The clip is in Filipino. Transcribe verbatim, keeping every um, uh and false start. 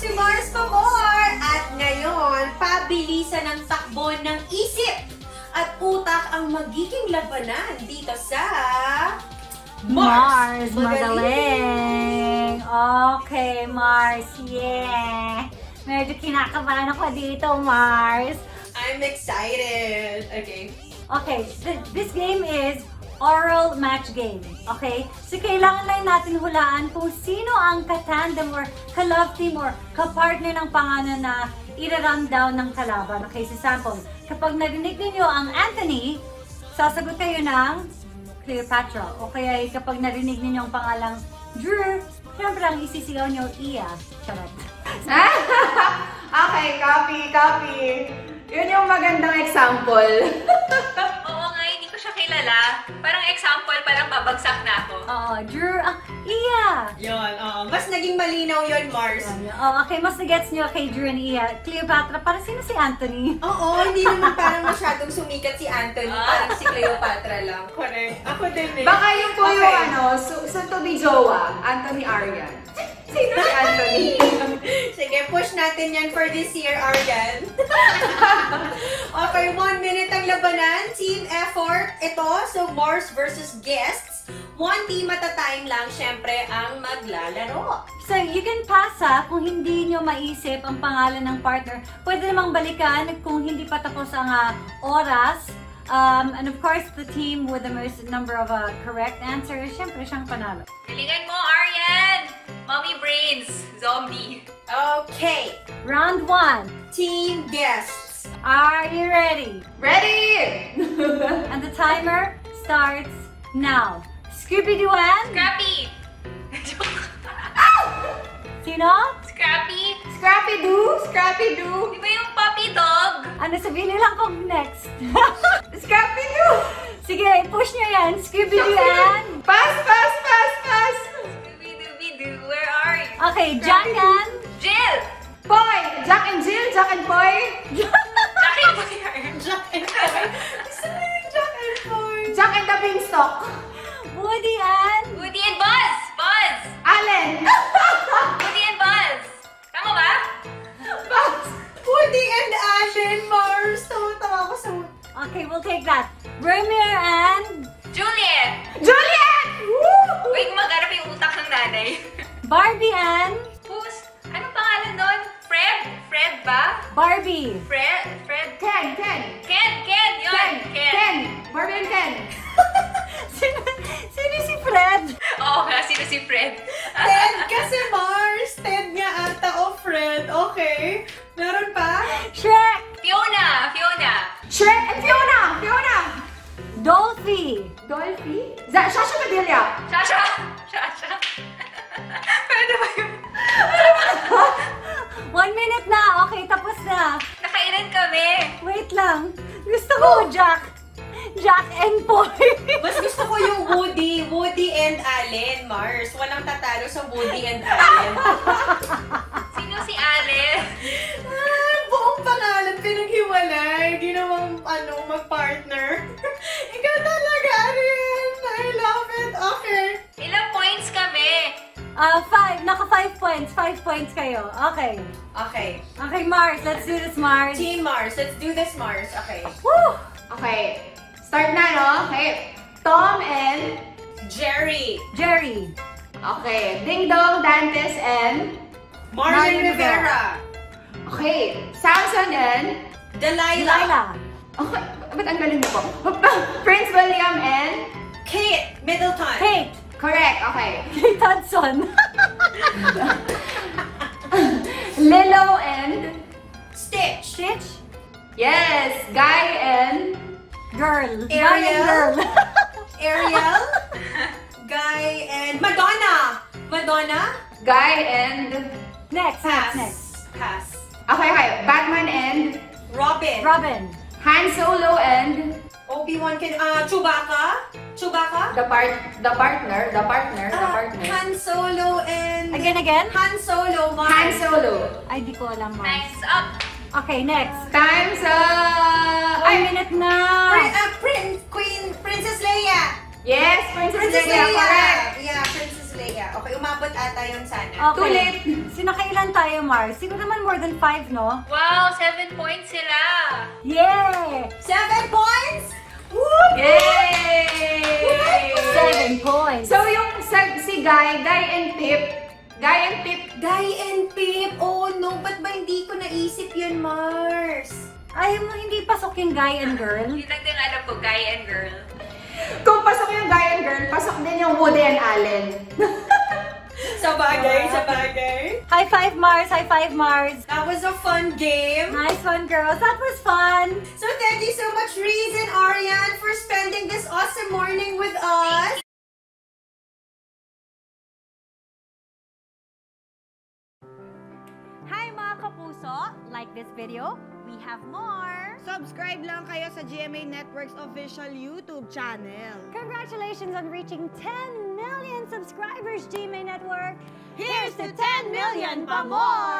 to Mars for more! At ngayon, pabilisan ng takbo ng isip at utak ang magiging labanan dito sa Mars Magaling! Okay, Mars, yeah! Medyo kinakabahan ako dito, Mars. I'm excited! Okay. Okay, th this game is oral match game. Okay? So, kailangan lang natin hulaan kung sino ang ka-tandem or ka-love team or ka-partner ng pangalan na ira-run down ng kalaban. Okay, so sample. Kapag narinig niyo ang Anthony, sasagot kayo ng Cleopatra. O kaya kapag narinig niyo ang pangalang Drew, syempre ang isisigaw niyo, Iya. Charot. Okay, copy, copy. Yun yung magandang example. Oo nga, hindi ko siya kilala. Parang example, parang babagsak na ako. Oo, Drew, ah, Iya! Yun, uh, mas naging malinaw yun, Mars. Oh, okay, mas nagets niyo kay Drew and Iya. Cleopatra, parang sino si Anthony? Oo, hindi naman parang masyadong sumikat si Anthony. Parang si Cleopatra lang. Correct. Ako din eh. Baka yung po yung Okay. ano, so, so to be jowa, Anthony Arian. Sino si Anthony? Sige, push natin yan for this year, Arian. Okay, one minute ang labanan. Team effort. Ito, so Mars versus guests. One team at a time lang, syempre, ang maglalaro. So, you can pass up kung hindi nyo maisip ang pangalan ng partner. Pwede namang balikan kung hindi pa tapos ang uh, oras. Um, and of course, the team with the most number of uh, correct answers, syempre siyang panalo. Galingan mo, Arian! Mommy brains, zombie. Okay, Round one. team guests. Are you ready? Ready! And the timer starts now. Scooby-Doo and... Scrappy! Sino? Scrappy? Scrappy-Doo! Scrappy-Doo! Di ba yung puppy dog? Ano, sabihin lang kung next. Scrappy-Doo! Sige, push nyo yan. Scooby-Doo and... Pass, pass, pass, pass! Scooby-Dooby-Doo, where are you? Okay, Jack and... Jill! Boy! Jack and Jill! Jack and Boy! Jack and Boy! Jack and Boy. Gusto mo yung Jack and Boy? Jack and the Beanstalk! Woody and... Woody and Buzz! Buzz! Allen! Woody and Buzz! Tama ba? Buzz! Woody and Allen, Mars. Tawa-tawa ako sa... Okay, we'll take that. Romeo and... Juliet! Juliet! Woo! Wait, maghanap yung utak ng nanay. Barbie and... Who's? Anong pangalan nun? Fred? Fred ba? Barbie. Fred? Fred? Ken! Ken! Ken! Ken! Yun! Ken! Ken! Ken! Barbie and Ken! Sino, sino si Fred? Oo nga, sino si Fred? Ted kasi, Mars. Ted nga ata o Fred. Okay. Meron pa? Shrek. Fiona! Fiona! Shrek and Fiona! Fiona! Dolphy. Dolphy? Za Shasha Padilla! Shasha! Shasha! Pwede ba yun? One minute na. Okay, tapos na. Nakailan kami? Wait lang. Gusto ko, Jack. Jack and Boy. Mas gusto ko yung Woody. Woody and Allen, Mars. Walang tatalo sa Woody and Allen. Sino si Allen? Ah, buong pangalan pinaghiwalay. Ginawang ano, mag-partner. Ikaw talaga, Arian. I love it. Okay. Ilang points kami? Uh, five. Naka five points. Five points kayo. Okay. Okay. Okay, Mars. Let's do this, Mars. Team Mars. Let's do this, Mars. Okay. Woo! Okay. Start na, no? Okay. Tom and... Jerry. Jerry. Okay. Ding Dong, Dantes and... Marlon Marlon Rivera. Okay. Samson and... Delilah. Lila. Okay. Ba't ang galing mo po? Prince William and... Kate Middleton. Kate. Correct. Okay. Kate Hudson. Lilo and... Stitch. Stitch. Yes. Guy and... Girl. Guy Ariel. and girl. Ariel. Guy and Madonna. Madonna. Guy and... Next. Pass. Next. Next. Pass. Okay, okay. Batman and... Robin. Robin. Han Solo and... Obi-Wan Ken. Ah, Chewbacca. Chewbacca. The part... The partner. The partner. The Ah, partner. Han Solo and... Again, again. Han Solo, Mars. Han Solo. Ay, di ko alam, Mars. Time's up! Okay, next. Time's up! One minute na. Prin- uh, Prin- Queen, Princess Leia. Yes, Princess, Princess Leia, Leia. correct. Yeah, Princess Leia. Okay, umabot ata yun sana. Okay. Tulit. Sinakailan tayo, Mars? Siguro naman more than five, no? Wow, seven points sila. Yeah! Seven points! Woo! Yay! Seven points. So yung sa, si Guy, Guy and Pip, Guy and Pip, Guy and Pip! Oh no, ba't ba hindi ko naisip yun, Mars? Ay, mo hindi pasok yung guy and girl? Yun lang din alam ko, guy and girl. kung pasok yung Guy and Girl, pasok din yung Woody and Allen. Sa bagay, sa bagay. High five, Mars! High five, Mars! That was a fun game. Nice one, girls. That was fun. So thank you so much, Reese and Ariane, for spending this awesome morning with us. Hi mga kapuso! Like this video, we have more! Subscribe lang kayo sa G M A Network's official YouTube channel. Congratulations on reaching ten million subscribers, G M A Network! Here's to ten million pa more!